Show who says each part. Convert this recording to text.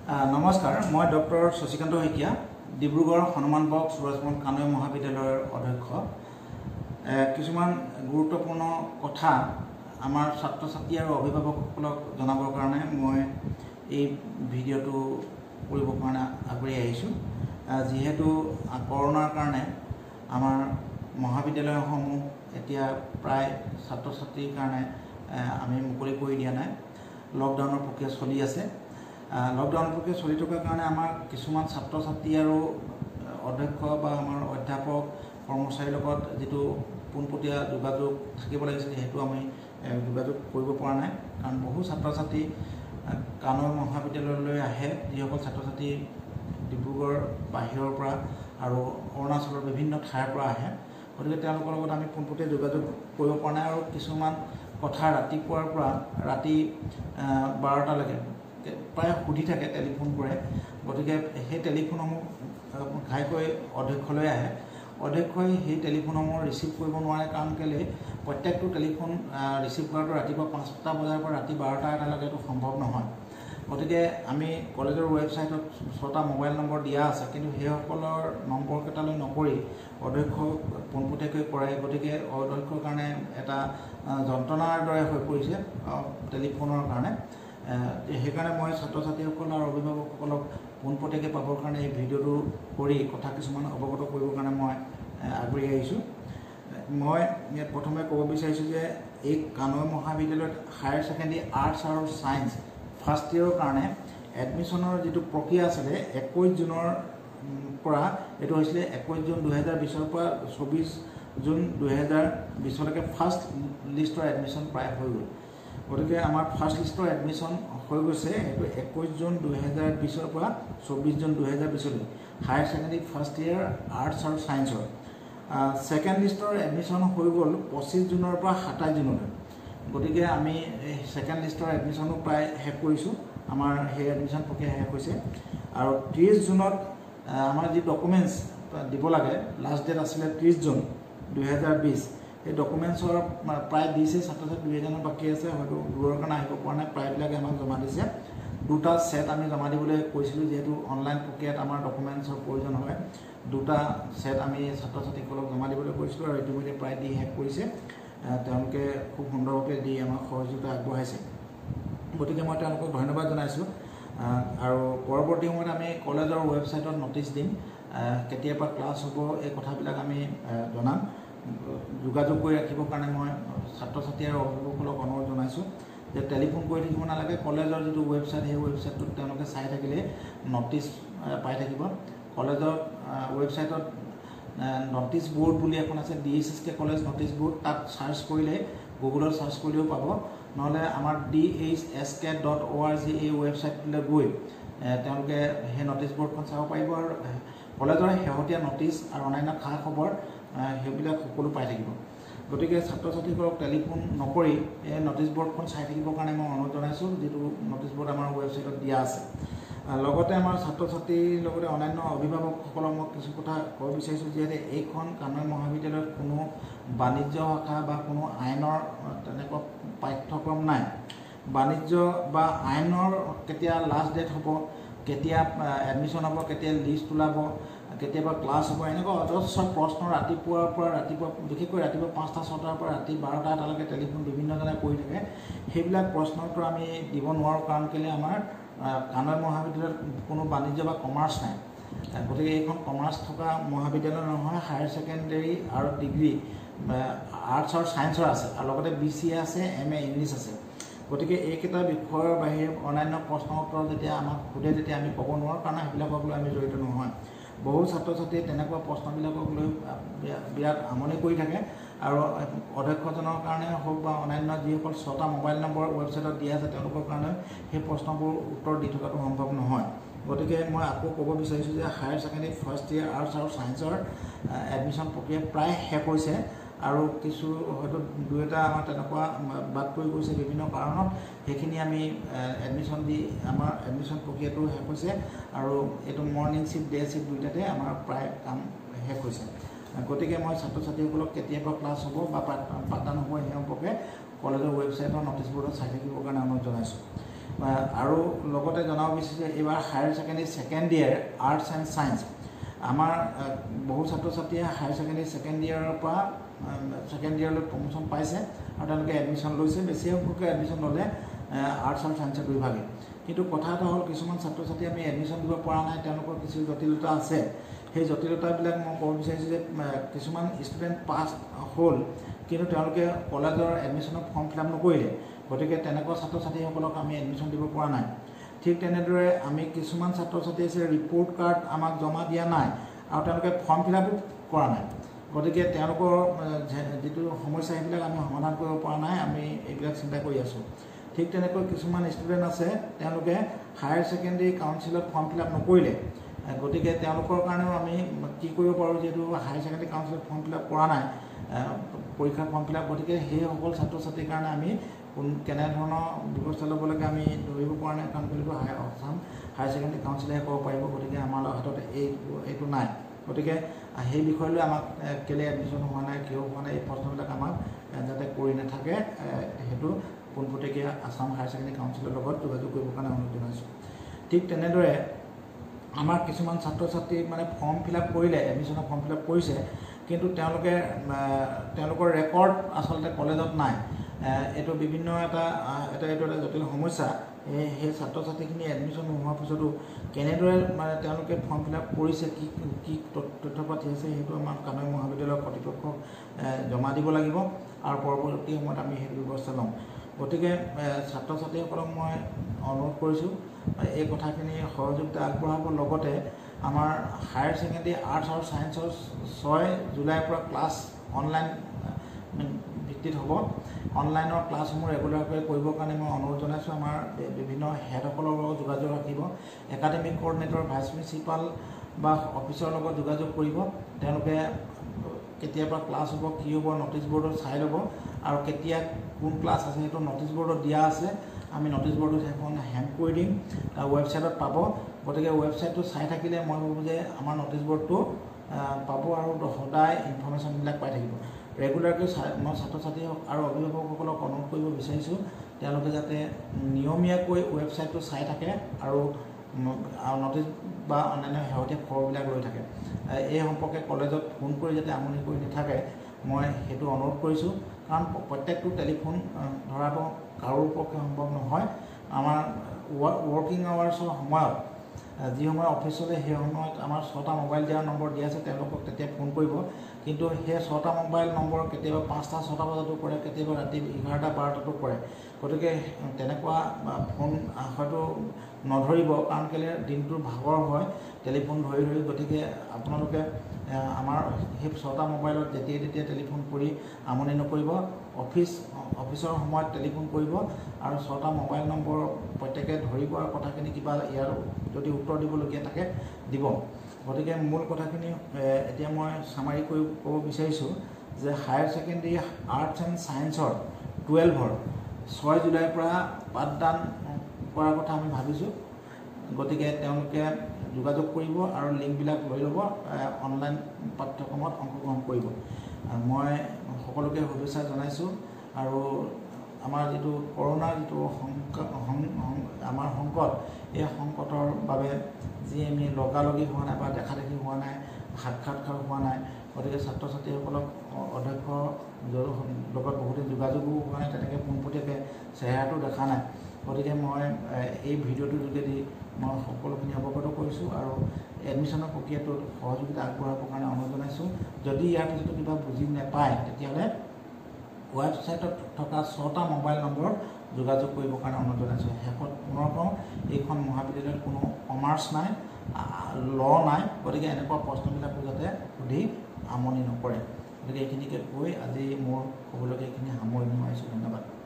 Speaker 1: নমস্কাৰ, মই ডক্টৰ শশীকান্ত শইকীয়া, ডিব্ৰুগড় হনুমান বক্স সুৰজমল কানৈ মহাবিদ্যালয়ৰ অধ্যক্ষ। কিছুমান গুৰুত্বপূৰ্ণ কথা আমাৰ ছাত্ৰ ছাত্ৰী আৰু অভিভাৱকসকলক জনাবৰ কাৰণে মই এই ভিডিঅ'টো কৰিবৰ কাৰণে আগবাঢ়ি আহিছোঁ। যিহেতু কৰোনাৰ কাৰণে আমাৰ মহাবিদ্যালয়সমূহ এতিয়া প্ৰায় ছাত্ৰ ছাত্ৰীৰ কাৰণে আমি মুকলি কৰি দিয়া নাই। লকডাউনৰ প্ৰক্ৰিয়া চলি আছে। লকডাউন প্ৰক্ৰিয়া চলি থকাৰ কাৰণে আমাৰ কিছুমান ছাত্ৰ ছাত্ৰী আৰু অধ্যক্ষ বা আমাৰ অধ্যাপক কৰ্মচাৰীৰ লগত যিটো পোনপটীয়া যোগাযোগ থাকিব লাগিছিল সেইটো আমি যোগাযোগ কৰিব পৰা নাই। কাৰণ বহু ছাত্ৰ ছাত্ৰী কানৈ মহাবিদ্যালয়লৈ আহে, যিসকল ছাত্ৰ ছাত্ৰী ডিব্ৰুগড় বাহিৰৰ পৰা আৰু অৰুণাচলৰ বিভিন্ন ঠাইৰ পৰা আহে। গতিকে তেওঁলোকৰ লগত আমি পোনপটীয়া যোগাযোগ কৰিব পৰা নাই আৰু কিছুমান কথা ৰাতিপুৱাৰ পৰা ৰাতি 12টালৈকে প্ৰায় সুধি থাকে, টেলিফোন কৰে। গতিকে সেই টেলিফোনসমূহ ঘাইকৈ অধ্যক্ষলৈ আহে। অধ্যক্ষই সেই টেলিফোনসমূহ ৰিচিভ কৰিব নোৱাৰে। কাৰণ কেলৈ প্ৰত্যেকটো টেলিফোন ৰিচিভ কৰাটো ৰাতিপুৱা 5টা বজাৰ পৰা ৰাতি 12টা এটালৈকে এইটো সম্ভৱ নহয়। গতিকে আমি কলেজৰ ৱেবছাইটত 6টা মোবাইল নম্বৰ দিয়া আছে, কিন্তু সেইসকলৰ নম্বৰকেইটালৈ নকৰি অধ্যক্ষক পোনপটীয়াকৈ কৰে। গতিকে অধ্যক্ষৰ কাৰণে এটা যন্ত্ৰণাৰ দৰে হৈ পৰিছে টেলিফোনৰ কাৰণে। সেইকাৰণে মই ছাত্ৰ ছাত্ৰীসকল আৰু অভিভাৱকসকলক পোনপটীয়াকৈ পাবৰ কাৰণে এই ভিডিঅ'টো কৰি কথা কিছুমান অৱগত কৰিবৰ কাৰণে মই আগবাঢ়ি আহিছোঁ। মই ইয়াত প্ৰথমে ক'ব বিচাৰিছোঁ যে এই কানৈ মহাবিদ্যালয়ত হায়াৰ ছেকেণ্ডেৰী আৰ্টছ আৰু ছায়েন্স ফাৰ্ষ্ট ইয়েৰৰ কাৰণে এডমিশ্যনৰ যিটো প্ৰক্ৰিয়া আছিলে 21 জুনৰ পৰা, এইটো হৈছিলে 21 জুন 2020ৰ পৰা 24 জুন 2020লৈকে ফাৰ্ষ্ট লিষ্টৰ এডমিশ্যন প্ৰায় হৈ গ'ল। গতিকে আমাৰ ফাৰ্ষ্ট লিষ্টৰ এডমিশ্যন হৈ গৈছে। এইটো 21 জুন 2020ৰ পৰা 24 জুন 2020লৈ higher secondary first year arts আৰু ছায়েন্সৰ। ছেকেণ্ড লিষ্টৰ এডমিশ্যন হৈ গ'ল 25 জুনৰ পৰা 27 জুনলৈ। গতিকে আমি এই ছেকেণ্ড লিষ্টৰ এডমিশ্যনো প্ৰায় শেষ কৰিছোঁ। আমাৰ সেই এডমিশ্যন প্ৰক্ৰিয়া শেষ হৈছে আৰু 30 জুনত আমাৰ যি ডকুমেণ্টছ দিব লাগে, লাষ্ট ডেট আছিলে 30 জুন 2020। এই ডকুমেণ্টছৰ প্ৰায় দিছে, ছাত্ৰ ছাত্ৰী 2-এজনৰ বাকী আছে, হয়তো দূৰৰ কাৰণে আহিব পৰা নাই। প্ৰায়বিলাকে আমাক জমা দিছে। 2টা ছেট আমি জমা দিবলৈ কৈছিলোঁ, যিহেতু অনলাইন প্ৰক্ৰিয়াত আমাৰ ডকুমেণ্টছৰ প্ৰয়োজন হয়। 2টা ছেট আমি ছাত্ৰ ছাত্ৰীসকলক জমা দিবলৈ কৈছিলোঁ আৰু ইতিমধ্যে প্ৰায় দি শেষ কৰিছে। তেওঁলোকে খুব সুন্দৰভাৱে দি আমাক সহযোগিতা আগবঢ়াইছে। গতিকে মই তেওঁলোকক ধন্যবাদ জনাইছোঁ। আৰু পৰৱৰ্তী সময়ত আমি কলেজৰ ৱেবছাইটত ন'টিচ দিম, কেতিয়াবা ক্লাছ হ'ব, এই কথাবিলাক আমি জনাম। যোগাযোগ কৰি ৰাখিবৰ কাৰণে মই ছাত্ৰ ছাত্ৰী আৰু অভিভাৱকসকলক অনুৰোধ জনাইছোঁ যে টেলিফোন কৰি থাকিব নালাগে। কলেজৰ যিটো ৱেবছাইট, সেই ৱেবছাইটটোত তেওঁলোকে চাই থাকিলে ন'টিচ পাই থাকিব। কলেজৰ ৱেবছাইটত ন'টিচ ব'ৰ্ড বুলি এখন আছে, DHSK কলেজ ন'টিচ ব'ৰ্ড। তাত চাৰ্চ কৰিলে, গুগলত চাৰ্চ কৰিলেও পাব। নহ'লে আমাৰ DHSK.org এই ৱেবছাইটটোলৈ গৈ তেওঁলোকে সেই ন'টিচ ব'ৰ্ডখন চাব পাৰিব আৰু কলেজৰ শেহতীয়া ন'টিচ আৰু অন্যান্য খা খবৰ সেইবিলাক সকলো পাই থাকিব। গতিকে ছাত্ৰ ছাত্ৰীসকলক টেলিফোন নকৰি এই ন'টিচ ব'ৰ্ডখন চাই থাকিবৰ কাৰণে মই অনুৰোধ জনাইছোঁ, যিটো ন'টিচ ব'ৰ্ড আমাৰ ৱেবছাইটত দিয়া আছে। লগতে আমাৰ ছাত্ৰ ছাত্ৰীৰ লগতে অন্যান্য অভিভাৱকসকলক মই কিছু কথা ক'ব বিচাৰিছোঁ। যিহেতু এইখন কানৈ মহাবিদ্যালয়ত কোনো বাণিজ্য শাখা বা কোনো আইনৰ তেনেকুৱা পাঠ্যক্ৰম নাই। বাণিজ্য বা আইনৰ কেতিয়া লাষ্ট ডেট হ'ব, কেতিয়া এডমিশ্যন হ'ব, কেতিয়া লিষ্ট ওলাব, কেতিয়াবা ক্লাছ হ'ব, এনেকুৱা অজস্ৰ প্ৰশ্ন ৰাতিপুৱাৰ পৰা বিশেষকৈ ৰাতিপুৱা 5টা-6টাৰ পৰা ৰাতি 12টা এটালৈকে টেলিফোন বিভিন্নজনে কৰি থাকে। সেইবিলাক প্ৰশ্নৰ উত্তৰ আমি দিব নোৱাৰোঁ। কাৰণ কেলৈ আমাৰ কানৈ মহাবিদ্যালয়ত কোনো বাণিজ্য বা কমাৰ্চ নাই। গতিকে এইখন কমাৰ্চ থকা মহাবিদ্যালয় নহয়। হায়াৰ ছেকেণ্ডেৰী আৰু ডিগ্ৰী আৰ্টছ আৰু ছায়েন্সৰ আছে, আৰু লগতে BCA আছে, MA ইংলিছ আছে। গতিকে এইকেইটা বিষয়ৰ বাহিৰে অন্যান্য প্ৰশ্ন উত্তৰ যেতিয়া আমাক সোধে, তেতিয়া আমি ক'ব নোৱাৰোঁ, কাৰণ সেইবিলাকক লৈ আমি জড়িত নহয়। বহু ছাত্ৰ ছাত্ৰীয়ে তেনেকুৱা প্ৰশ্নবিলাকক লৈ বিৰাট আমনি কৰি থাকে আৰু অধ্যক্ষজনৰ কাৰণে হওক বা অন্যান্য যিসকল 6টা মোবাইল নম্বৰ ৱেবছাইটত দিয়া আছে, তেওঁলোকৰ কাৰণে সেই প্ৰশ্নবোৰ উত্তৰ দি থকাটো সম্ভৱ নহয়। গতিকে মই আকৌ ক'ব বিচাৰিছোঁ যে higher secondary first year arts আৰু ছায়েন্সৰ এডমিশ্যন প্ৰক্ৰিয়া প্ৰায় শেষ হৈছে আৰু কিছু হয়তো 2-এটা আমাৰ তেনেকুৱা বাদ পৰি গৈছে বিভিন্ন কাৰণত। সেইখিনি আমি এডমিশ্যন দি আমাৰ এডমিশ্যন প্ৰক্ৰিয়াটো শেষ হৈছে আৰু এইটো মৰ্ণিং শ্বিফ্ট, ডে শ্বিফ্ট দুয়োটাতে আমাৰ প্ৰায় কাম শেষ হৈছে। গতিকে মই ছাত্ৰ ছাত্ৰীসকলক কেতিয়াবা ক্লাছ হ'ব বা পাঠদান হ'ব সেই সম্পৰ্কে কলেজৰ ৱেবছাইটৰ ন'টিচ ব'ৰ্ডত চাই থাকিবৰ কাৰণে অনুৰোধ জনাইছোঁ। আৰু লগতে জনাব বিচাৰিছোঁ এইবাৰ higher secondary second year arts and science আমাৰ বহু ছাত্ৰ ছাত্ৰীয়ে হায়াৰ ছেকেণ্ডেৰী ছেকেণ্ড ইয়েৰৰ পৰা ছেকেণ্ড ইয়েৰলৈ প্ৰমোশ্যন পাইছে আৰু তেওঁলোকে এডমিশ্যন লৈছে বেছি সংখ্যকে এডমিশ্যন ল'লে আৰ্টছ আৰু ছায়েন্সৰ দুইভাগে কিন্তু কথা এটা হ'ল কিছুমান ছাত্ৰ ছাত্ৰী আমি এডমিশ্যন দিব পৰা নাই তেওঁলোকৰ কিছু জটিলতা আছে সেই জটিলতাবিলাক মই ক'ব বিচাৰিছোঁ যে কিছুমান ষ্টুডেণ্ট পাছ হ'ল কিন্তু তেওঁলোকে কলেজৰ এডমিশ্যনৰ ফৰ্ম ফিল আপ নকৰিলে গতিকে তেনেকুৱা ছাত্ৰ ছাত্ৰীসকলক আমি এডমিশ্যন দিব পৰা নাই ঠিক তেনেদৰে আমি কিছুমান ছাত্ৰ ছাত্ৰী আছে ৰিপৰ্ট কাৰ্ড আমাক জমা দিয়া নাই আৰু তেওঁলোকে ফৰ্ম ফিল আপো কৰা নাই গতিকে তেওঁলোকৰ যিটো সমস্যা সেইবিলাক আমি সমাধান কৰিব পৰা নাই আমি এইবিলাক চিন্তা কৰি আছোঁ ঠিক তেনেকৈ কিছুমান ষ্টুডেণ্ট আছে তেওঁলোকে হায়াৰ ছেকেণ্ডেৰী কাউন্সিলত ফৰ্ম ফিল আপ নকৰিলে গতিকে তেওঁলোকৰ কাৰণেও আমি কি কৰিব পাৰোঁ যিহেতু হায়াৰ ছেকেণ্ডেৰী কাউন্সিলত ফৰ্ম ফিল আপ কৰা নাই পৰীক্ষাৰ ফৰ্ম ফিল আপ গতিকে সেইসকল ছাত্ৰ ছাত্ৰীৰ কাৰণে আমি কেনেধৰণৰ ব্যৱস্থা ল'ব লাগে আমি ধৰিব পৰা নাই কাৰণ কেলৈ অসম হায়াৰ ছেকেণ্ডেৰী কাউন্সিলে ক'ব পাৰিব গতিকে আমাৰ হাতত এইটো নাই গতিকে সেই বিষয়লৈ আমাক কেলৈ এডমিশ্যন হোৱা নাই কিয় হোৱা নাই এই প্ৰশ্নবিলাক আমাক যাতে কৰি নাথাকে সেইটো পোনপটীয়াকৈ আসাম হায়াৰ ছেকেণ্ডেৰী কাউন্সিলৰ লগত যোগাযোগ কৰিবৰ কাৰণে অনুৰোধ জনাইছোঁ ঠিক তেনেদৰে আমাৰ কিছুমান ছাত্ৰ ছাত্ৰী মানে ফৰ্ম ফিল আপ কৰিলে এডমিশ্যনৰ ফৰ্ম ফিল আপ কৰিছে কিন্তু তেওঁলোকৰ ৰেকৰ্ড আচলতে কলেজত নাই এইটো বিভিন্ন এটা জটিল সমস্যা সেই ছাত্ৰ ছাত্ৰীখিনি এডমিশ্যন নোহোৱাৰ পিছতো কেনেদৰে মানে তেওঁলোকে ফৰ্ম ফিল আপ কৰিছে কি তথ্য পাতি আছে সেইটো আমাৰ কানৈ মহাবিদ্যালয়ৰ কৰ্তৃপক্ষক জমা দিব লাগিব আৰু পৰৱৰ্তী সময়ত আমি সেইটো ব্যৱস্থা ল'ম গতিকে ছাত্ৰ ছাত্ৰীসকলক মই অনুৰোধ কৰিছোঁ এই কথাখিনি সহযোগিতা আগবঢ়াবৰ লগতে আমাৰ হায়াৰ ছেকেণ্ডেৰী আৰ্টছ আৰু ছায়েন্সৰ 6 জুলাইৰ পৰা ক্লাছ অনলাইন ভিত্তিত হ'ব অনলাইনৰ ক্লাছসমূহ ৰেগুলাৰকৈ কৰিবৰ কাৰণে মই অনুৰোধ জনাইছোঁ আমাৰ বিভিন্ন হেডসকলৰ লগত যোগাযোগ ৰাখিব একাডেমিক কোঅৰ্ডিনেটৰ ভাইচ প্ৰিন্সিপাল বা অফিচৰ লগত যোগাযোগ কৰিব তেওঁলোকে কেতিয়াৰ পৰা ক্লাছ হ'ব কি হ'ব নটিচ বৰ্ডত চাই ল'ব আৰু কেতিয়া কোন ক্লাছ আছে সেইটো নটিচ বৰ্ডত দিয়া আছে আমি নটিচ বৰ্ডত সেইখন হেণ্ড কৰি দিম ৱেবছাইটত পাব গতিকে ৱেবছাইটটো চাই থাকিলে মই ভাবোঁ যে আমাৰ নটিচ বৰ্ডটো পাব আৰু সদায় ইনফৰ্মেশ্যনবিলাক পাই থাকিব ৰেগুলাৰকৈ মই ছাত্ৰ ছাত্ৰী আৰু অভিভাৱকসকলক অনুৰোধ কৰিব বিচাৰিছোঁ তেওঁলোকে যাতে নিয়মীয়াকৈ ৱেবছাইটটো চাই থাকে আৰু নটিচ বা অন্যান্য শেহতীয়া খবৰবিলাক লৈ থাকে এই সম্পৰ্কে কলেজত ফোন কৰি যাতে আমনি কৰি নাথাকে মই সেইটো অনুৰোধ কৰিছোঁ কাৰণ প্ৰত্যেকটো টেলিফোন ধৰাটো কাৰোৰ পক্ষে সম্ভৱ নহয় আমাৰ ৱৰ্কিং আৱাৰ্ছৰ সময়ত যি সময় অফিচলৈ সেই সময়ত আমাৰ 6টা মোবাইল দিয়াৰ নম্বৰ দিয়া আছে তেওঁলোকক তেতিয়া ফোন কৰিব কিন্তু সেই 6টা মোবাইল নম্বৰ কেতিয়াবা 5টা 6টা বজাতো কৰে কেতিয়াবা ৰাতি 11টা 12টাতো কৰে গতিকে তেনেকুৱা ফোন হয়তো নধৰিব কাৰণ কেলৈ দিনটোৰ ভাগৰ হয় টেলিফোন ধৰি গতিকে আপোনালোকে আমাৰ সেই 6টা মোবাইলত যেতিয়াই তেতিয়া টেলিফোন কৰি আমনি নকৰিব অফিচৰ সময়ত টেলিফোন কৰিব আৰু 6টা মোবাইল নম্বৰ প্ৰত্যেকে ধৰিব আৰু কথাখিনি কিবা ইয়াৰ যদি উত্তৰ দিবলগীয়া থাকে দিব গতিকে মূল কথাখিনি এতিয়া মই চামাৰি কৰি ক'ব বিচাৰিছোঁ যে হায়াৰ ছেকেণ্ডেৰী আৰ্টছ এণ্ড ছায়েন্সৰ 12ৰ 6 জুলাইৰ পৰা পাঠদান কৰাৰ কথা আমি ভাবিছোঁ গতিকে তেওঁলোকে যোগাযোগ কৰিব আৰু লিংকবিলাক লৈ ল'ব অনলাইন পাঠ্যক্ৰমত অংশগ্ৰহণ কৰিব মই সকলোকে শুভেচ্ছা জনাইছোঁ আৰু আমাৰ যিটো কৰোনাৰ যিটো আমাৰ সংকট এই সংকটৰ বাবে যি আমি লগালগি হোৱা নাই বা দেখা দেখি হোৱা নাই সাক্ষাৎকাৰ হোৱা নাই গতিকে ছাত্ৰ ছাত্ৰীসকলক অধ্যক্ষৰ লগত বহুদিন যোগাযোগো হোৱা নাই তেনেকৈ পোনপটীয়াকৈ চেহেৰাটো দেখা নাই গতিকে মই এই ভিডিঅ'টোৰ যোগেদি মই সকলোখিনি অৱগত কৰিছোঁ আৰু এডমিশ্যনৰ প্ৰক্ৰিয়াটোত সহযোগিতা আগবঢ়াবৰ কাৰণে অনুৰোধ জনাইছোঁ যদি ইয়াৰ পিছতো কিবা বুজি নাপায় তেতিয়াহ'লে ৱেবছাইটত থকা 6টা মোবাইল নম্বৰত যোগাযোগ কৰিবৰ কাৰণে অনুৰোধ জনাইছোঁ শেষত পুনৰ কওঁ এইখন মহাবিদ্যালয়ত কোনো কমাৰ্চ নাই ল নাই গতিকে এনেকুৱা প্ৰশ্নবিলাকো যাতে সুধি আমনি নকৰে গতিকে এইখিনিকে কৈ আজি মোৰ ক'বলগীয়া এইখিনি সামৰণি মাৰিছোঁ ধন্যবাদ